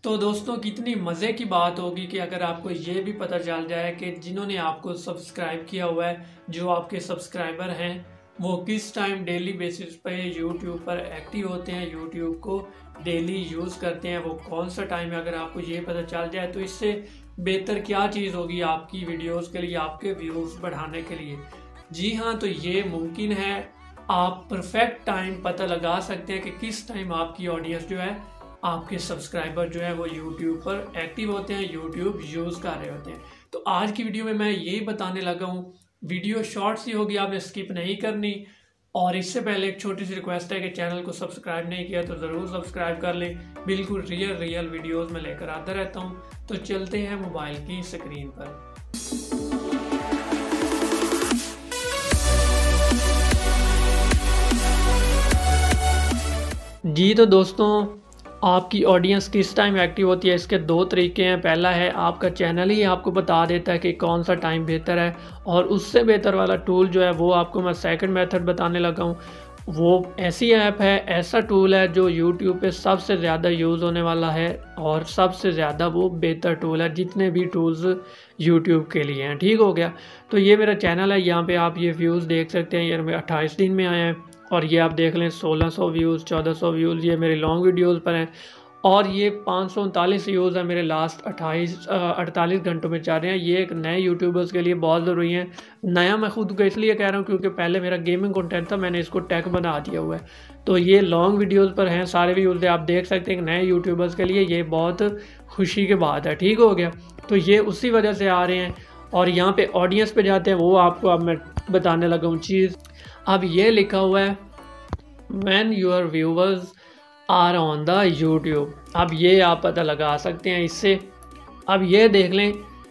तो दोस्तों कितनी मज़े की बात होगी कि अगर आपको ये भी पता चल जाए कि जिन्होंने आपको सब्सक्राइब किया हुआ है, जो आपके सब्सक्राइबर हैं, वो किस टाइम डेली बेसिस पे यूट्यूब पर एक्टिव होते हैं, यूट्यूब को डेली यूज़ करते हैं, वो कौन सा टाइम है। अगर आपको ये पता चल जाए तो इससे बेहतर क्या चीज़ होगी आपकी वीडियोज़ के लिए, आपके व्यूज़ बढ़ाने के लिए। जी हाँ, तो ये मुमकिन है। आप परफेक्ट टाइम पता लगा सकते हैं कि किस टाइम आपकी ऑडियंस जो है, आपके सब्सक्राइबर जो है वो यूट्यूब पर एक्टिव होते हैं, यूट्यूब यूज़ कर रहे होते हैं। तो आज की वीडियो में मैं यही बताने लगा हूँ। वीडियो शॉर्ट सी होगी, आपने स्किप नहीं करनी। और इससे पहले एक छोटी सी रिक्वेस्ट है कि चैनल को सब्सक्राइब नहीं किया तो ज़रूर सब्सक्राइब कर लें। बिल्कुल रियल वीडियोज़ में लेकर आता रहता हूँ। तो चलते हैं मोबाइल की स्क्रीन पर। जी तो दोस्तों, आपकी ऑडियंस किस टाइम एक्टिव होती है, इसके दो तरीके हैं। पहला है आपका चैनल ही आपको बता देता है कि कौन सा टाइम बेहतर है, और उससे बेहतर वाला टूल जो है वो आपको मैं सेकंड मेथड बताने लगा हूँ। वो ऐसी ऐप है, ऐसा टूल है जो यूट्यूब पे सबसे ज़्यादा यूज़ होने वाला है, और सबसे ज़्यादा वो बेहतर टूल है जितने भी टूल्स यूट्यूब के लिए हैं। ठीक हो गया। तो ये मेरा चैनल है, यहाँ पे आप ये व्यूज़ देख सकते हैं। ये मेरे 28 दिन में आए हैं, और ये आप देख लें 1600 व्यूज़, 1400 व्यूज़ ये मेरे लॉन्ग वीडियोज़ पर हैं, और ये 539 व्यूज़ है मेरे लास्ट 48 घंटों में चल रहे हैं। ये एक नए यूट्यूबर्स के लिए बहुत ज़रूरी है। नया मैं खुद को इसलिए कह रहा हूँ क्योंकि पहले मेरा गेमिंग कंटेंट था, मैंने इसको टेक बना दिया हुआ है। तो ये लॉन्ग वीडियोज़ पर हैं सारे व्यूज़, आप देख सकते हैं। नए यूट्यूबर्स के लिए ये बहुत खुशी की बात है। ठीक हो गया। तो ये उसी वजह से आ रहे हैं। और यहाँ पे ऑडियंस पे जाते हैं, वो आपको अब मैं बताने लगा हूँ चीज़। अब ये लिखा हुआ है when your viewers are on the YouTube. अब ये आप पता लगा सकते हैं इससे। अब ये देख लें,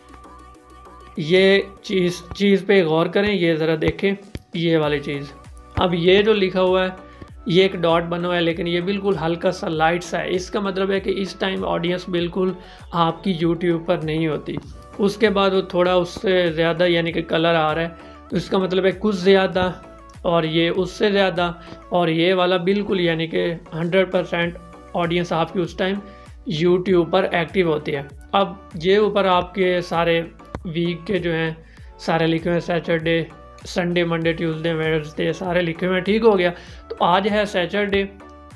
ये चीज़ पे गौर करें, ये ज़रा देखें ये वाली चीज़। अब ये जो लिखा हुआ है, ये एक डॉट बना हुआ है, लेकिन ये बिल्कुल हल्का सा लाइट सा है। इसका मतलब है कि इस टाइम ऑडियंस बिल्कुल आपकी यूट्यूब पर नहीं होती। उसके बाद वो थोड़ा उससे ज़्यादा यानी कि कलर आ रहा है, तो इसका मतलब है कुछ ज़्यादा, और ये उससे ज़्यादा, और ये वाला बिल्कुल यानी कि 100% ऑडियंस आपकी उस टाइम यूट्यूब पर एक्टिव होती है। अब ये ऊपर आपके सारे वीक के जो हैं सारे लिखे हुए हैं, Saturday, Sunday, Monday, Tuesday, Wednesday सारे लिखे हुए हैं। ठीक हो गया। तो आज है सैटरडे,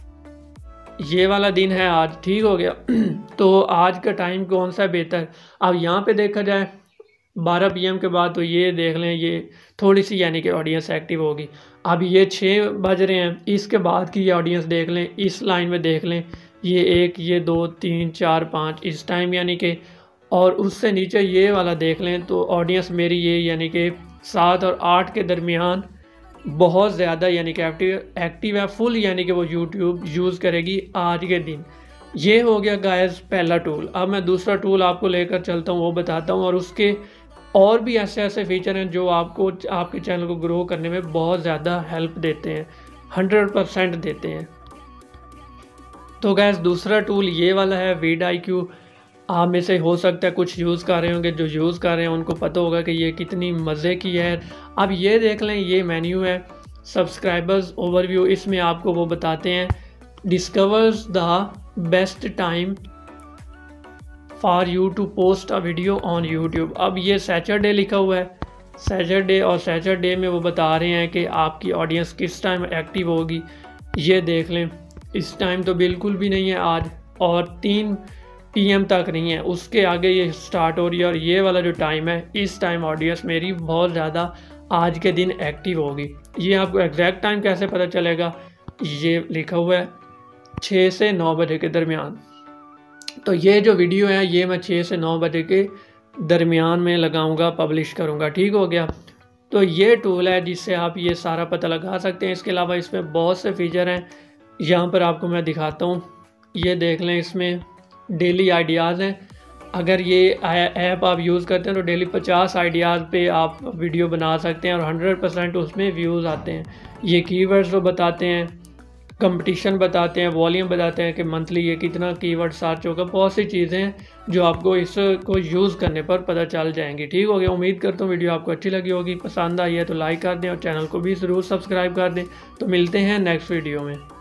ये वाला दिन है आज। ठीक हो गया। तो आज का टाइम कौन सा बेहतर, अब यहाँ पे देखा जाए 12 PM के बाद, तो ये देख लें ये थोड़ी सी यानी कि ऑडियंस एक्टिव होगी। अब ये 6 बज रहे हैं, इसके बाद की ये ऑडियंस देख लें, इस लाइन में देख लें, ये 1, ये 2, 3, 4, 5 इस टाइम यानी कि, और उससे नीचे ये वाला देख लें तो ऑडियंस मेरी ये यानी कि 7 और 8 के दरमियान बहुत ज़्यादा यानी कि एक्टिव है, फुल यानी कि वो यूट्यूब यूज़ करेगी आज के दिन। ये हो गया गाइस पहला टूल। अब मैं दूसरा टूल आपको लेकर चलता हूँ, वो बताता हूँ। और उसके और भी ऐसे फीचर हैं जो आपको आपके चैनल को ग्रो करने में बहुत ज़्यादा हेल्प देते हैं, 100% देते हैं। तो गैस दूसरा टूल ये वाला है vidIQ। आप में से हो सकता है कुछ यूज़ कर रहे होंगे, जो यूज़ कर रहे हैं उनको पता होगा कि ये कितनी मज़े की है। अब ये देख लें, ये मेन्यू है सब्सक्राइबर्स ओवरव्यू। इसमें आपको वो बताते हैं discovers the best time for you to post a video on YouTube. अब ये सैटरडे लिखा हुआ है, सैटरडे, और सैटरडे में वो बता रहे हैं कि आपकी ऑडियंस किस टाइम एक्टिव होगी। ये देख लें, इस टाइम तो बिल्कुल भी नहीं है आज, और 3 PM तक नहीं है, उसके आगे ये स्टार्ट हो रही है। और ये वाला जो टाइम है, इस टाइम ऑडियंस मेरी बहुत ज़्यादा आज के दिन एक्टिव होगी। ये आपको एग्जैक्ट टाइम कैसे पता चलेगा, ये लिखा हुआ है 6 से 9 बजे के दरमियान। तो ये जो वीडियो है ये मैं 6 से 9 बजे के दरमियान में लगाऊंगा, पब्लिश करूंगा। ठीक हो गया। तो ये टूल है जिससे आप ये सारा पता लगा सकते हैं। इसके अलावा इसमें बहुत से फीचर हैं, यहाँ पर आपको मैं दिखाता हूँ। ये देख लें, इसमें डेली आइडियाज़ हैं। अगर ये ऐप आप यूज़ करते हैं तो डेली 50 आइडियाज़ पे आप वीडियो बना सकते हैं, और 100% उसमें व्यूज़ आते हैं। ये कीवर्ड्स वो बताते हैं, कंपटीशन बताते हैं, वॉल्यूम बताते हैं कि मंथली ये कितना कीवर्ड सर्च होगा। बहुत सी चीज़ें हैं जो आपको इसको यूज़ करने पर पता चल जाएंगी। ठीक हो गया। उम्मीद करता हूँ वीडियो आपको अच्छी लगी होगी, पसंद आई है तो लाइक कर दें, और चैनल को भी ज़रूर सब्सक्राइब कर दें। तो मिलते हैं नेक्स्ट वीडियो में।